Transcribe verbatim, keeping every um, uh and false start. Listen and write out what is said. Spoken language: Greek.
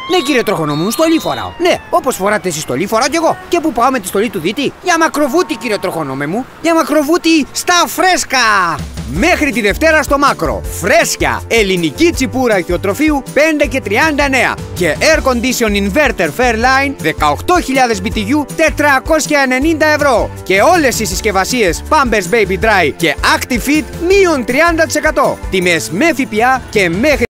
Ναι, κύριε τροχονόμο μου, στολή φοράω. Ναι, όπως φοράτε εσείς στολή, φοράω κι εγώ. Και που πάω με τη στολή του Δίτη? Για Μακροβούτη, κύριε τροχονόμε μου. Για Μακροβούτη στα φρέσκα. Μέχρι τη Δευτέρα στο Μάκρο. Φρέσκια ελληνική τσιπούρα ηχθειοτροφείου πέντε και τριάντα νέα. Και Air Condition Inverter Fairline δεκαοκτώ χιλιάδες μπι τι γιου τετρακόσια ενενήντα ευρώ. Και όλες οι συσκευασίες Pampers Baby Dry και Active Fit μείον τριάντα τοις εκατό. Τιμές με ΦΠΑ και μέχρι